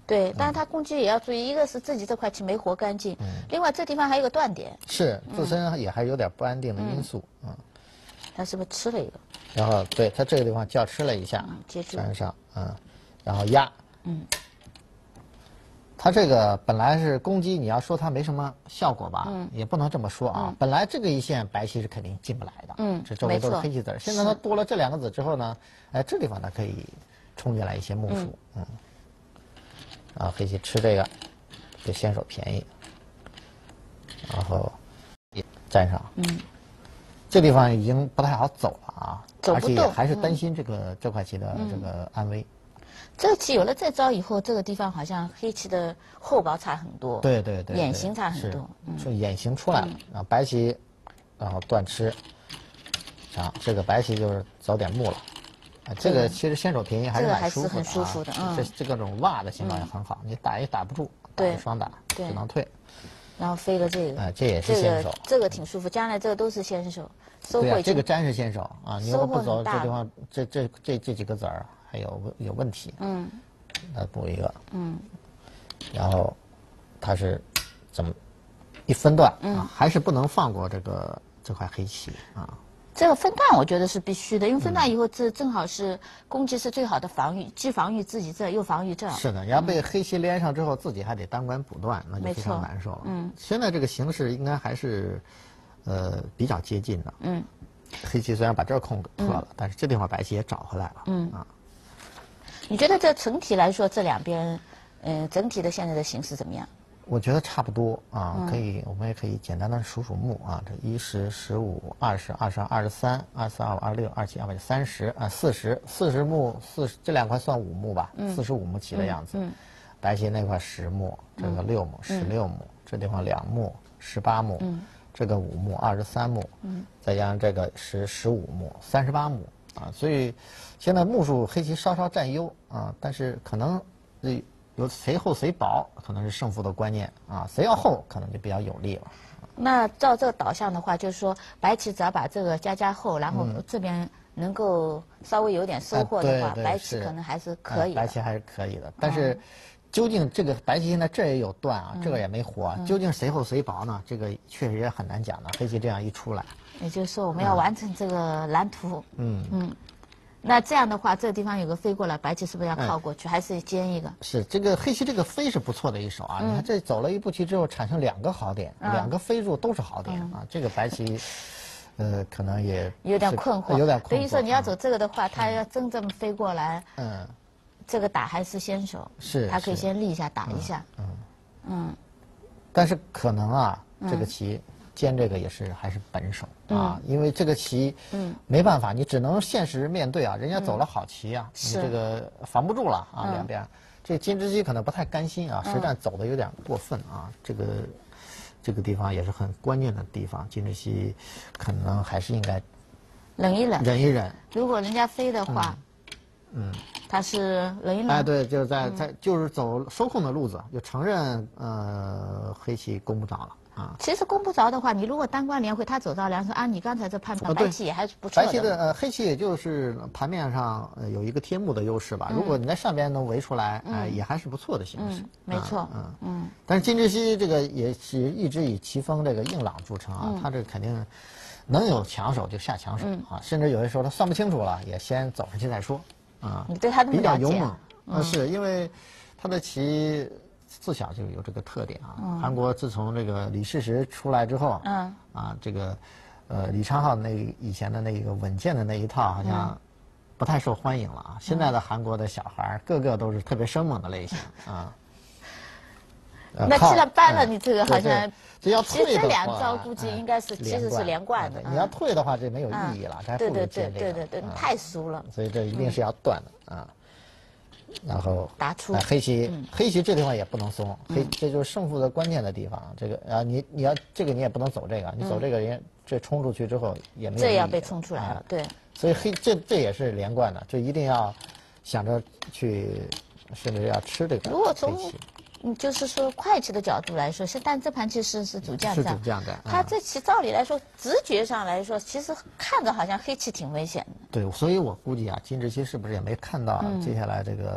对，但是他攻击也要注意，一个是自己这块棋没活干净，嗯、另外这地方还有个断点， 是自身也还有点不安定的因素，嗯。 他是不是吃了一个？ 然后对他这个地方叫吃了一下， 嗯、接住粘上，嗯，然后压，嗯。他这个本来是攻击，你要说他没什么效果吧，嗯、也不能这么说啊。嗯、本来这个一线白棋是肯定进不来的，嗯，这周围都是黑棋子儿。现在他多了这两个子之后呢，哎，这地方它可以冲进来一些目数，嗯。嗯然后黑棋吃这个，就先手便宜，然后也粘上，嗯。这地方已经不太好走了啊，而且还是担心这个、嗯、这块棋的这个安危。 这个棋有了这招以后，这个地方好像黑棋的后薄差很多， 对对 对, 对， 眼形差很多， 是眼形出来了，嗯、然后白棋，然后断吃，啊，这个白棋就是早点目了，啊，这个其实先手便宜还是蛮舒服的、啊， 这个还是很舒服的，嗯、 这这各种挖的情况也很好，嗯、你打也打不住，打也双打，只能退。 然后飞了这个， 哎，这也是先手， 这个挺舒服。将来这个都是先手，收获。 对啊，这个粘是先手啊，你要不走这地方，这这这这几个子儿还有有问题。嗯，来补一个。嗯，然后它是怎么一分段啊？还是不能放过这个这块黑棋啊？ 这个分段我觉得是必须的，因为分段以后这正好是攻击是最好的防御，既防御自己这又防御这。 是的，要被黑棋连上之后，自己还得单关补断，那就非常难受了。嗯，现在这个形势应该还是，呃，比较接近的。嗯，黑棋虽然把这儿空破了，嗯、但是这地方白棋也找回来了。嗯啊， 你觉得这整体来说，这两边，嗯、呃，整体的现在的形势怎么样？ 我觉得差不多啊，嗯、可以，我们也可以简单的数数目啊，这一十、十五、二十、二十二、二十三、二四、二五、二六、二七、二八、三十啊，四十，四十目，四十这两块算五目吧，四十五目棋的样子。嗯，白棋那块十目，这个六目，十六目，这地方两目，十八目，嗯，这个五目，二十三目，嗯，再加上这个十十五目，三十八目啊，所以现在目数黑棋稍稍占优啊，但是可能这。有谁厚谁薄，可能是胜负的关键啊。谁要厚，可能就比较有利了。 那照这个导向的话，就是说白棋只要把这个加加厚，然后这边能够稍微有点收获的话， 嗯、 白棋可能还是可以的、 嗯。白棋还是可以的，但是究竟这个白棋现在这也有断啊，嗯、这个也没活，究竟谁厚谁薄呢？这个确实也很难讲的。黑棋这样一出来， 也就是说我们要完成这个蓝图。嗯嗯。那这样的话，这个地方有个飞过来，白棋是不是要靠过去，嗯、还是尖一个？ 是这个黑棋这个飞是不错的一手啊！嗯、你看这走了一步棋之后，产生两个好点，嗯、两个飞入都是好点、嗯、啊！这个白棋，呃，可能也有点困惑， 有点困惑。 等于说你要走这个的话，他、嗯、要真这么飞过来， 嗯， 这个打还是先手， 是， 他可以先立一下打一下， 嗯，嗯，嗯但是可能啊，这个棋。嗯尖这个也是还是本手啊，嗯、因为这个棋，嗯，没办法，你只能现实面对啊，人家走了好棋啊，嗯、你这个防不住了啊，嗯、两边，这金之基可能不太甘心啊，实战走的有点过分啊，这个这个地方也是很关键的地方，金之基可能还是应该忍一忍， 忍一忍。 如果人家飞的话，嗯，他是忍一忍。 哎，对，就是在在就是走收控的路子，就承认呃黑棋攻不着了。啊， 其实攻不着的话，你如果单关连回，他走到两手，按你刚才这判断，白棋也还是不错的。 白棋的呃黑棋也就是盘面上呃有一个贴目的优势吧。如果你在上边能围出来，哎，也还是不错的形势。 没错， 嗯嗯。但是金之基这个也是一直以棋风这个硬朗著称啊，他这肯定能有强手就下强手啊，甚至有些时候他算不清楚了，也先走上去再说啊。 你对他比较勇猛，嗯，是因为他的棋。自小就有这个特点啊！嗯、韩国自从这个李世石出来之后，嗯，啊，这个，呃，李昌镐那以前的那个稳健的那一套好像不太受欢迎了啊。嗯、现在的韩国的小孩个个都是特别生猛的类型啊。 那既然搬了，你这个好像这要退的话， 其实这两招估计应该是其实是连贯的。 你要退的话，这没有意义了，这还不如接这个。 对对对对，太熟了。 所以这一定是要断的啊。然后打出黑棋，黑棋这地方也不能松，黑这就是胜负的关键的地方。这个啊，你你要这个你也不能走这个，你走这个人这冲出去之后也没有。 这要被冲出来了，对。 所以黑这这也是连贯的，就一定要想着去，甚至要吃这个如果从嗯，就是说快棋的角度来说，是但这盘棋是是主将战， 是主将战。 他这棋照理来说，直觉上来说，其实看着好像黑棋挺危险的。 对，所以我估计啊，金之基是不是也没看到接下来这个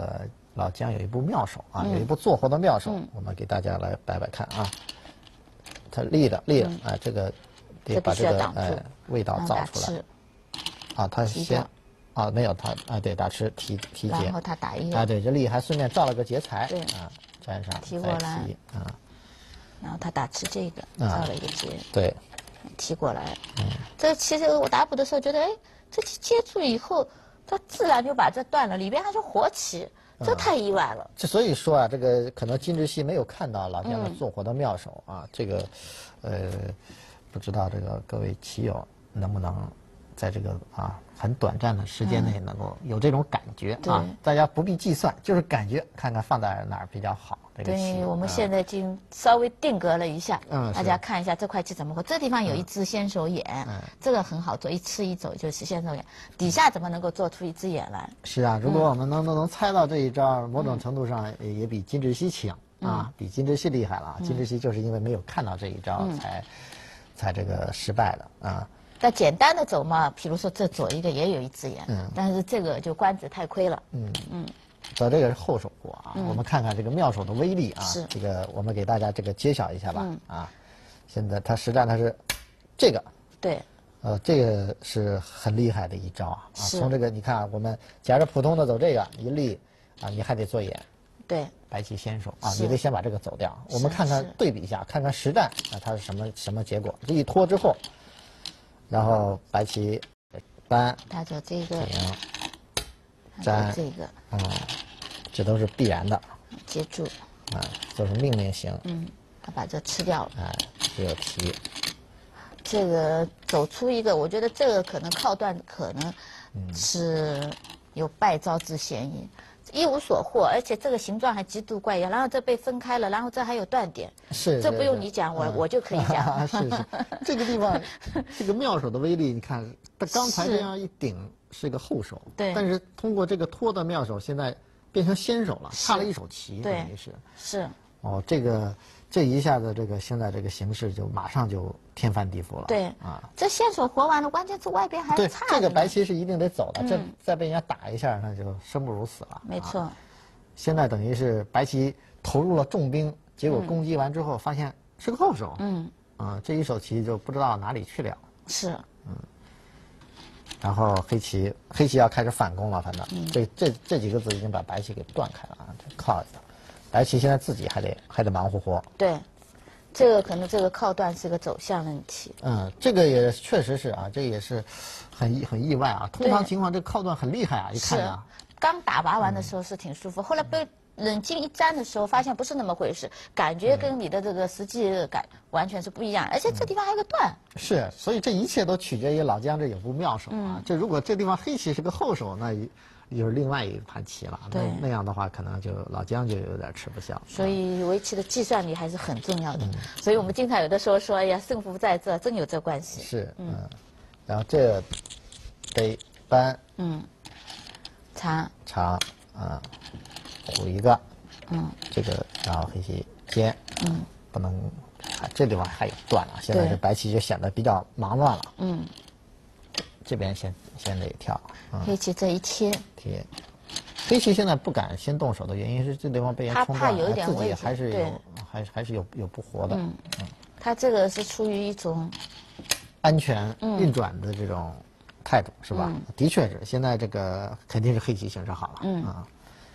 老姜有一部妙手啊，有一部做活的妙手，我们给大家来摆摆看啊。它立的立的，哎，这个得把这个哎味道造出来。啊，他先啊没有他啊，对，打吃提提结， 然后他打一个啊，对，这立还顺便造了个劫财，对啊，粘上提过来啊， 然后他打吃这个造了一个结， 对， 提过来。嗯，这其实我打补的时候觉得，哎，这接住以后，它自然就把这断了，里边还是活棋。这太意外了。 这所以说啊，这个可能金志熙没有看到老姜的做活的妙手啊，这个，呃，不知道这个各位棋友能不能在这个啊很短暂的时间内能够有这种感觉啊，大家不必计算，就是感觉，看看放在哪儿比较好。 对，我们现在已经稍微定格了一下，嗯，大家看一下这块棋怎么活。这地方有一只先手眼，嗯，这个很好做，一吃一走就是先手眼。底下怎么能够做出一只眼来？ 是啊，如果我们能能能猜到这一招，某种程度上也比金志熙强啊，比金志熙厉害了。金志熙就是因为没有看到这一招，才才这个失败的啊。 那简单的走嘛，比如说这左一个也有一只眼，嗯，但是这个就官子太亏了，嗯嗯。 走这个是后手活啊，我们看看这个妙手的威力啊。 是。 这个我们给大家这个揭晓一下吧。啊，现在他实战他是这个。 对。 呃，这个是很厉害的一招啊。是。从这个你看，我们假如普通的走这个一立啊，你还得做眼。 对。 白棋先手啊，你得先把这个走掉。我们看看对比一下，看看实战啊，它是什么什么结果？这一拖之后，然后白棋搬。 他就这个。 粘这个。 嗯。这都是必然的， 接住， 啊，就是命令型。 嗯，他把这吃掉了。 哎，只有提。 这个走出一个，我觉得这个可能靠断，可能是有败招之嫌疑，一无所获，而且这个形状还极度怪异，然后这被分开了，然后这还有断点。 是。 这不用你讲，我我就可以讲。 是是，这个地方这个妙手的威力，你看，他刚才这样一顶是个后手， 对， 但是通过这个拖的妙手，现在。变成先手了，差了一手棋，等于是是哦，这个这一下子，这个现在这个形势就马上就天翻地覆了。 对啊，这先手活完了，关键是外边还对差。 这个白棋是一定得走的，这再被人家打一下，那就生不如死了。 没错， 现在等于是白棋投入了重兵，结果攻击完之后发现是个后手，嗯啊，这一手棋就不知道哪里去了。 是嗯。 然后黑棋，黑棋要开始反攻了，反正、嗯、这这这几个子已经把白棋给断开了啊，靠一下。白棋现在自己还得还得忙活活。 对，这个可能这个靠断是个走向问题。 嗯，这个也确实是啊，这个也是很意很意外啊。通常情况这靠断很厉害啊，一看啊。 刚打拔完的时候是挺舒服，嗯、后来被冷静一粘的时候，发现不是那么回事，感觉跟你的这个实际感完全是不一样，而且这地方还有个断。 是，所以这一切都取决于老姜这有部妙手啊。嗯、这如果这地方黑棋是个后手，那就是另外一盘棋了。那那样的话，可能就老姜就有点吃不消。 所以围棋的计算力还是很重要的。嗯、所以我们经常有的时候说，哎呀，胜负在这，真有这关系。 是，嗯。嗯然后这得搬。嗯。 长。 长，啊。虎一个，嗯，这个然后黑棋尖，嗯，不能，啊，这地方还有断了，现在这白棋就显得比较忙乱了，嗯，这边先先得跳， 嗯、黑棋这一贴， 贴，黑棋现在不敢先动手的原因是这地方被人冲断了，自己还是有还还是有有不活的，嗯， 嗯他这个是出于一种安全运转的这种态度，是吧？嗯、的确是，现在这个肯定是黑棋形势好了，嗯啊。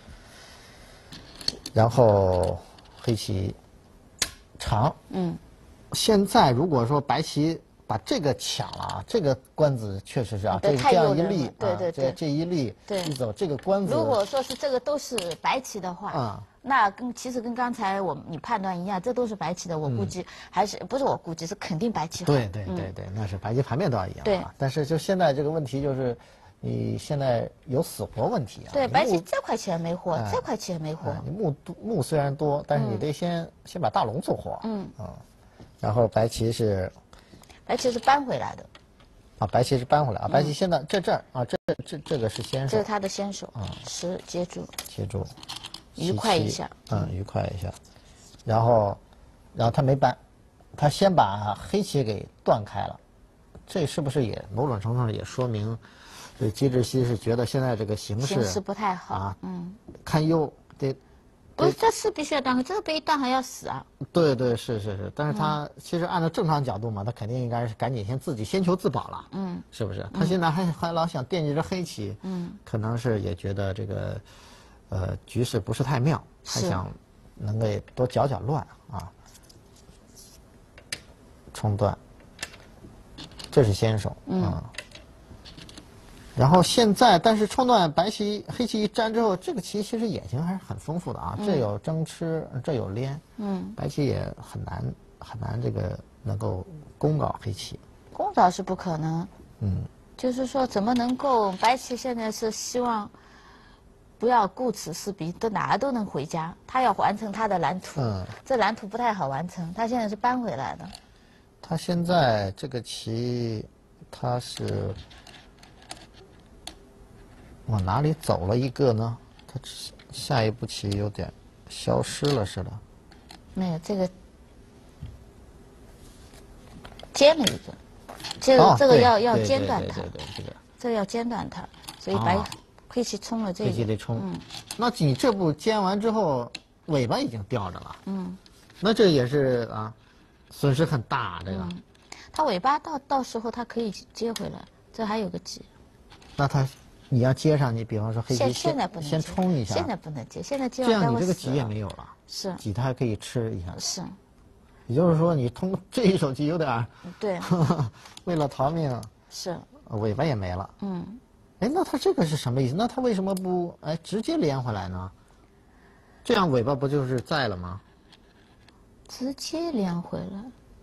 然后黑棋长，嗯，现在如果说白棋把这个抢了啊，这个官子确实是啊，这这样一立， 对对对， 这一立，对，一走这个官子。 如果说是这个都是白棋的话，啊，那跟其实跟刚才我你判断一样，这都是白棋的，我估计还是不是我估计是肯定白棋好。 对对对对，那是白棋盘面都要一样。对，但是就现在这个问题就是。你现在有死活问题啊？ 对，白棋这块棋也没活，这块棋也没活。 你目目虽然多，但是你得先先把大龙做活。嗯啊，然后白棋是， 白棋是搬回来的。 啊，白棋是搬回来啊！白棋现在这这儿啊，这这这个是先手。 这是他的先手啊，是接住。 接住， 愉快一下。 嗯，愉快一下，然后，然后他没搬，他先把黑棋给断开了，这是不是也某种程度上也说明？对，金志熙是觉得现在这个形势形势不太好啊，嗯， 堪忧， 得。 不是，这是必须要断，这个被一断还要死啊。 对对是是是，但是他、嗯、其实按照正常角度嘛，他肯定应该是赶紧先自己先求自保了。嗯，是不是？他现在还、嗯、还老想惦记着黑棋，嗯，可能是也觉得这个，呃，局势不是太妙，还想能够多搅搅乱啊。冲断，这是先手。嗯。啊然后现在，但是冲断白棋黑棋一粘之后，这个棋其实眼型还是很丰富的啊。嗯、这有争吃，这有连，嗯，白棋也很难很难这个能够攻倒黑棋。 攻倒是不可能。嗯。就是说，怎么能够白棋现在是希望不要顾此失彼，到哪都能回家。他要完成他的蓝图，嗯，这蓝图不太好完成，他现在是搬回来的。 他现在这个棋，他是。往哪里走了一个呢？他下一步棋有点消失了似的。 没有，这个尖了一个，这个、哦、这个要要尖断它， 对对对对这个这个要尖断它，所以白、哦、黑棋冲了这个。 黑棋得冲。嗯。那你这步尖完之后，尾巴已经吊着了。嗯。那这也是啊，损失很大这个。嗯。 它尾巴到到时候它可以接回来，这还有个棋。 那它。你要接上，你比方说黑棋现在不能先冲一下， 现在不能接，现在接这样你这个棋也没有了， 是棋它还可以吃一下， 是， 也就是说你通这一手棋有点对， 为了逃命是尾巴也没了，嗯，哎，那他这个是什么意思？那他为什么不哎直接连回来呢？这样尾巴不就是在了吗？ 直接连回来，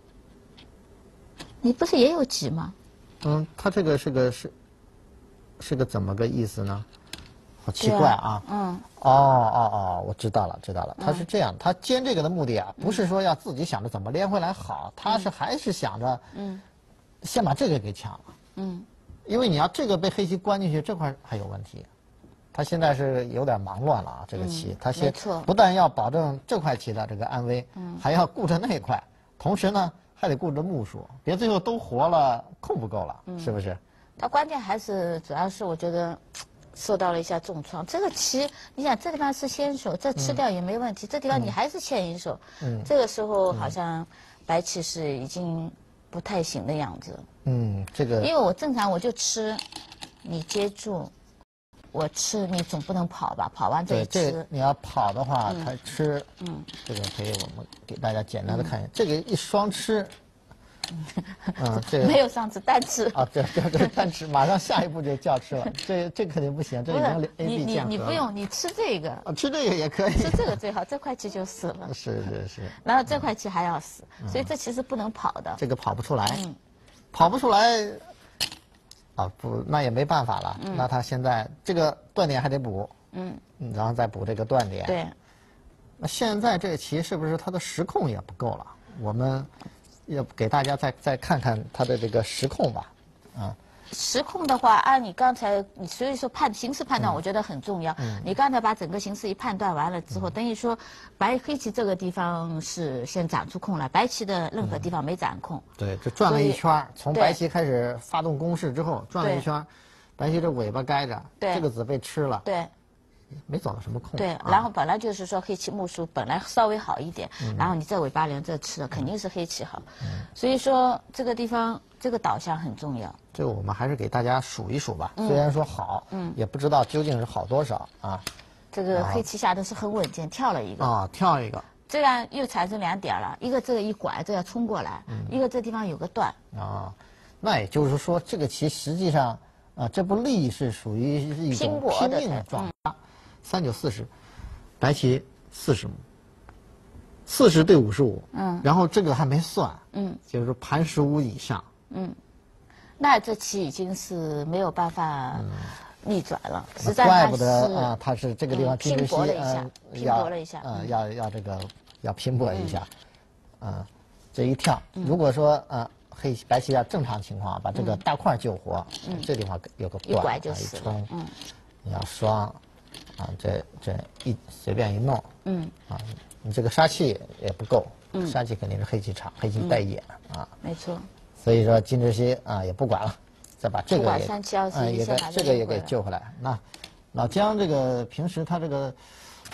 你不是也有棋吗？ 嗯，他这个是个是。是个怎么个意思呢？好奇怪啊！啊嗯。哦哦哦，我知道了，知道了。他是这样，他尖这个的目的啊，不是说要自己想着怎么连回来好，他是还是想着，嗯，先把这个给抢了。嗯。因为你要这个被黑棋关进去，这块还有问题。他现在是有点忙乱了啊，这个棋，他先不但要保证这块棋的这个安危，嗯，还要顾着那块，同时呢还得顾着目数，别最后都活了，空不够了，是不是？ 他关键还是主要是我觉得受到了一下重创。这个棋，你想这地方是先手，这吃掉也没问题，嗯、这地方你还是欠一手。嗯，这个时候好像白棋是已经不太行的样子。 嗯，这个。 因为我正常我就吃，你接住，我吃，你总不能跑吧？跑完再吃。 对，这你要跑的话，嗯、他吃。嗯。这个可以我们给大家简单的看一下，嗯、这个一双吃。 嗯，这个没有上次单吃啊，对对对，单吃，马上下一步就叫吃了，这这肯定不行，这已经 A B 你你你不用，你吃这个， 啊，吃这个也可以， 吃这个最好，这块棋就死了， 是是是， 然后这块棋还要死，所以这其实不能跑的， 这个跑不出来，嗯，跑不出来，啊不，那也没办法了，那他现在这个断点还得补，嗯，然后再补这个断点， 对， 那现在这个棋是不是它的时控也不够了？我们。要给大家再再看看它的这个时控吧，啊。 时控的话，按你刚才你所以说判形势判断，我觉得很重要。嗯。你刚才把整个形势一判断完了之后，嗯、等于说白黑棋这个地方是先掌出控了，白棋的任何地方没掌控。 嗯、对，这转了一圈，从白棋开始发动攻势之后，转了一圈，白棋这尾巴该着，这个子被吃了。 对。 没找到什么空。 对，然后本来就是说黑棋目数本来稍微好一点，嗯、然后你这尾巴连这吃了，肯定是黑棋好。嗯、所以说这个地方这个导向很重要。 这个我们还是给大家数一数吧，嗯、虽然说好，嗯，也不知道究竟是好多少啊。 这个黑棋下的是很稳健，跳了一个。 啊，跳一个。 这样又产生两点了，一个这个一拐，这要冲过来；嗯、一个这地方有个断。 啊，那也就是说，这个棋实际上啊，这步力是属于一种拼命的状态。三九四十，白棋四十目，四十对五十五，嗯，然后这个还没算，嗯，就是说盘十五以上， 嗯，那这棋已经是没有办法逆转了， 实在怪不得啊，他是这个地方拼搏了一下，拼搏了一下， 嗯，要要这个要拼搏一下，嗯，这一跳，如果说呃黑白棋要正常情况把这个大块救活，嗯，这地方有个断， 一拐就死了， 嗯，你要双。啊，这这一随便一弄，嗯，啊，你这个杀气也不够，嗯，杀气肯定是黑棋长，黑棋带眼啊， 没错。 所以说金志熙啊也不管了，再把这个也啊也给这个也给救回来。那老姜这个平时他这个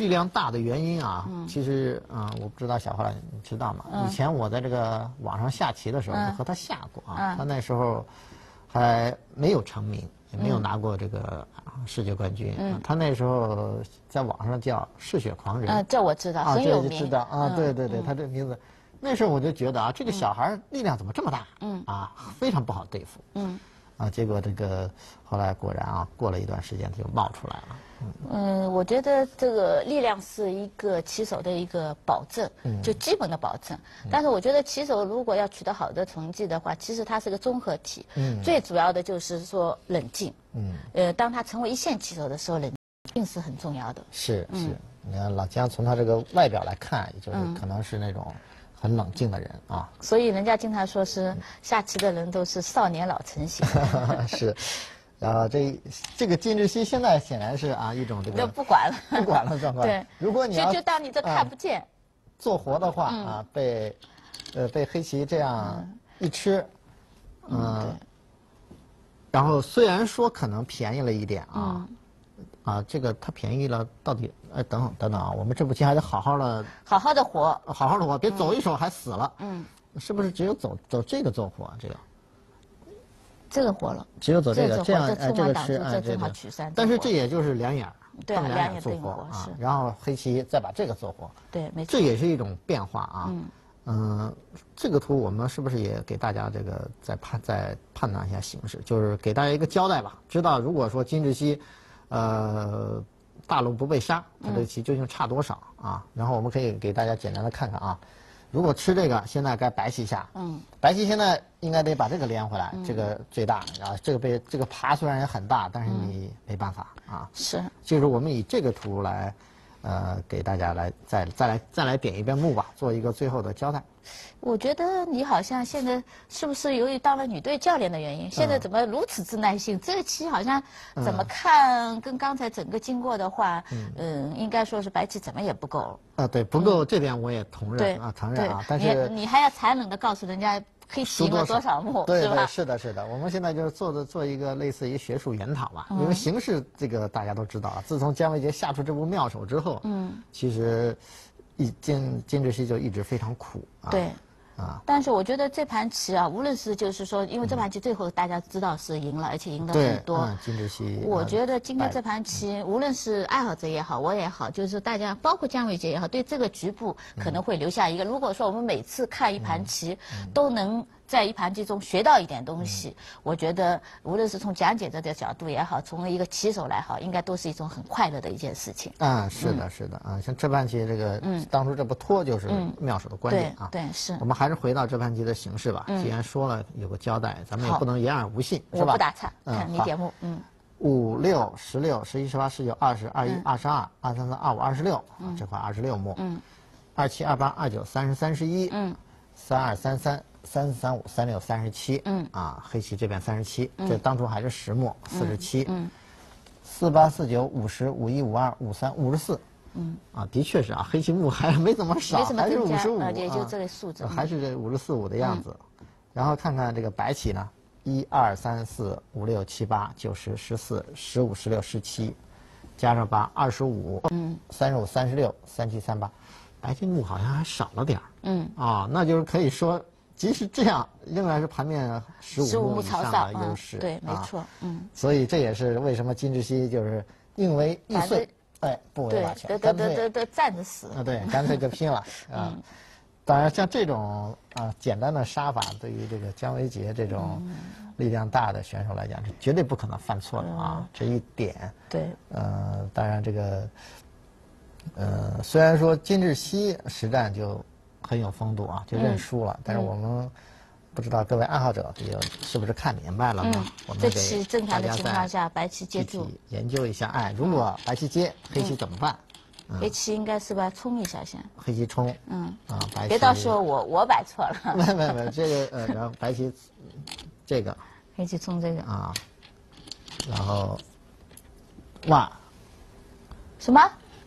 力量大的原因啊，嗯、其实啊、呃，我不知道小花你知道吗？嗯、以前我在这个网上下棋的时候，就和他下过啊。嗯、他那时候还没有成名，也没有拿过这个世界冠军。嗯、他那时候在网上叫嗜血狂人。 啊，这我知道，很有名。 这就知道啊，嗯、对对对，他这名字。那时候我就觉得啊，这个小孩力量怎么这么大？嗯啊，非常不好对付。嗯啊，结果这个后来果然啊，过了一段时间他就冒出来了。 嗯, 嗯，我觉得这个力量是一个棋手的一个保证，嗯、就基本的保证。嗯、但是我觉得棋手如果要取得好的成绩的话，其实它是个综合体。嗯，最主要的就是说冷静。嗯，呃，当他成为一线棋手的时候，冷静是很重要的。 是是，嗯、你看老姜从他这个外表来看，就是可能是那种很冷静的人啊。 所以人家经常说是下棋的人都是少年老成型。 是。然后这这个金志熙现在显然是啊一种这个就不管了不管了状况。 对， 如果你要就就当你这看不见、呃、 做活的话、嗯、啊，被呃被黑棋这样一吃，嗯、呃，嗯然后虽然说可能便宜了一点啊，嗯、啊这个它便宜了到底呃等等等等啊，我们这步棋还得好好的好好的活， 好好的活，别走一手还死了。嗯，是不是只有走走这个做活啊？这个？ 这个活了， 只有走这个，这样哎， 这个吃哎， 这个但是这也就是两眼， 对， 两眼做活啊。 然后黑棋再把这个做活， 对，没错。 这也是一种变化啊。嗯嗯，这个图我们是不是也给大家这个再判再判断一下形势，就是给大家一个交代吧，知道如果说金志熙，呃，大陆不被杀，他这棋究竟差多少啊？然后我们可以给大家简单的看看啊。如果吃这个，现在该白棋下。嗯，白棋现在应该得把这个连回来，嗯、这个最大。然后这个被这个爬虽然也很大，但是你没办法、嗯、啊。 是。 就是我们以这个图来，呃，给大家来再再来再来点一遍目吧，做一个最后的交代。 我觉得你好像现在是不是由于当了女队教练的原因，现在怎么如此之耐性？嗯、这个棋好像怎么看、嗯、跟刚才整个经过的话，嗯、呃，应该说是白棋怎么也不够。 啊，对，不够，嗯、这点我也同认啊，承认啊。但是你你还要残忍的告诉人家黑棋赢了多少目， 对对， 是吧？ 是的，是的。我们现在就是做的做一个类似于学术研讨吧，嗯、因为形势这个大家都知道啊。自从姜维杰下出这部妙手之后，嗯，其实一金金志熙就一直非常苦啊。 对。啊！但是我觉得这盘棋啊，无论是就是说，因为这盘棋最后大家知道是赢了，而且赢得很多。 嗯，金志熙。 我觉得今天这盘棋，无论是爱好者也好，我也好，就是大家包括姜维杰也好，对这个局部可能会留下一个。如果说我们每次看一盘棋，都能在一盘棋中学到一点东西，我觉得无论是从讲解者的角度也好，从一个棋手来好，应该都是一种很快乐的一件事情。 啊，是的，是的啊，像这盘棋这个，当初这不拖就是妙手的关键啊。 对，是。 我们还是回到这盘棋的形式吧。既然说了有个交代，咱们也不能言而无信，是吧？ 我不打岔，看你点目，嗯。 五六十六十一十八十九二十二一二十二二三三二五二十六，这块二十六目。嗯。二七二八二九三十三十一。嗯。三二三三三四三五三六三十七。嗯。啊，黑棋这边三十七，这当初还是十目四十七。嗯。四八四九五十五一五二五三五十四。嗯。啊，的确是啊，黑棋目还没怎么少，还是五十五， 也就这个数字， 还是这五十四五的样子。然后看看这个白棋呢。一二三四五六七八九十十四十五十六十七，加上八二十五，嗯，三十五三十六三七三八，白棋目好像还少了点儿，嗯，啊，那就是可以说，即使这样，仍然是盘面十五目以上的优势， 对，没错，嗯， 所以这也是为什么金志熙就是宁为玉碎，哎，不为瓦全， 干脆都站着死， 啊，对，干脆就拼了，啊。当然，像这种啊简单的杀法，对于这个姜维杰这种力量大的选手来讲，是绝对不可能犯错的啊！嗯、这一点， 对， 呃，当然这个，呃，虽然说金志熙实战就很有风度啊，就认输了，嗯、但是我们不知道各位爱好者也是不是看明白了呢？嗯、我们这棋正常的情况下，白棋接住， 研究一下，哎，如果白棋接，黑棋怎么办？ 黑棋应该是吧，冲一下先。 黑棋冲，嗯啊，白棋。 别到时候我我摆错了。 没没没，这个呃，然后白棋这个。 黑棋冲这个。 啊。然后，哇。 什么？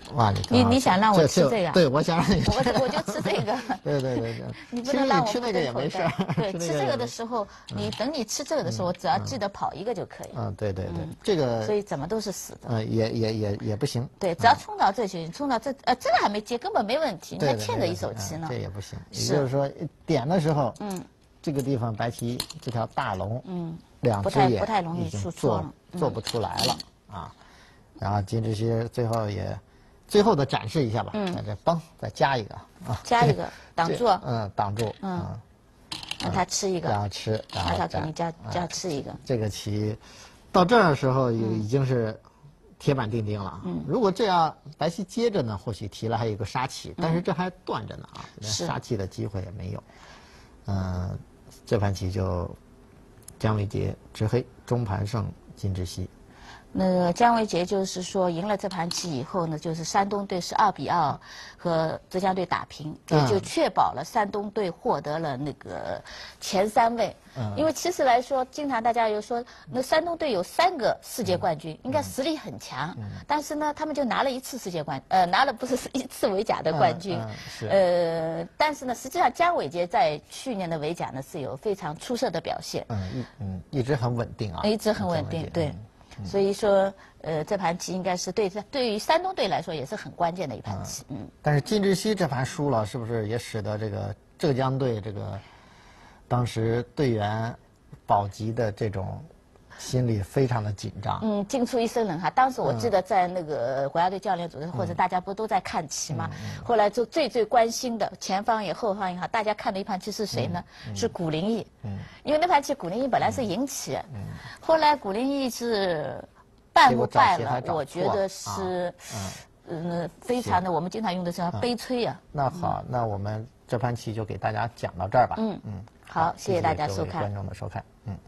哇，你你你想让我吃这个？ 对，我想让你吃。 我我就吃这个。 对对对对。 你不能让我吃那个也没事。 对，吃这个的时候，你等你吃这个的时候，只要记得跑一个就可以。 嗯，对对对，这个。 所以怎么都是死的。 嗯，也也也也不行。 对，只要冲到这些，冲到这呃，这个还没接，根本没问题，你还欠着一手棋呢。 这也不行。也就是说，点的时候，嗯，这个地方白棋这条大龙，嗯，两只眼不太容易出错了， 做不出来了啊。然后金志熙最后也，最后的展示一下吧，在这嘣再加一个啊， 加一个挡住， 嗯，挡住，嗯， 让他吃一个， 让他吃，然后他给你加加吃一个。 这个棋到这儿的时候也已经是铁板钉钉了。嗯，如果这样白棋接着呢，或许提了还有个杀气，但是这还断着呢啊，连杀气的机会也没有。嗯，这盘棋就姜维杰执黑，中盘胜金志熙。 那个姜维杰就是说赢了这盘棋以后呢，就是山东队是二比二和浙江队打平，也就确保了山东队获得了那个前三位。嗯，因为其实来说，经常大家又说，那山东队有三个世界冠军，应该实力很强，但是呢，他们就拿了一次世界冠，呃，拿了不是一次围甲的冠军。呃，但是呢，实际上姜维杰在去年的围甲呢是有非常出色的表现。 嗯，一嗯一直很稳定啊。 一直很稳定，对。所以说，呃，这盘棋应该是对对于山东队来说也是很关键的一盘棋。嗯。 但是金志熙这盘输了，是不是也使得这个浙江队这个当时队员保级的这种心里非常的紧张？ 嗯，惊出一身冷汗。当时我记得在那个国家队教练组织或者大家不都在看棋嘛？后来就最最关心的前方也后方也好，大家看的一盘棋是谁呢？是古林毅。嗯。因为那盘棋古林毅本来是赢棋，嗯，后来古林毅是半路败了，我觉得是，嗯，非常的，我们经常用的是悲催啊。 那好，那我们这盘棋就给大家讲到这儿吧。 嗯嗯，好，谢谢大家收看。 观众的收看，嗯。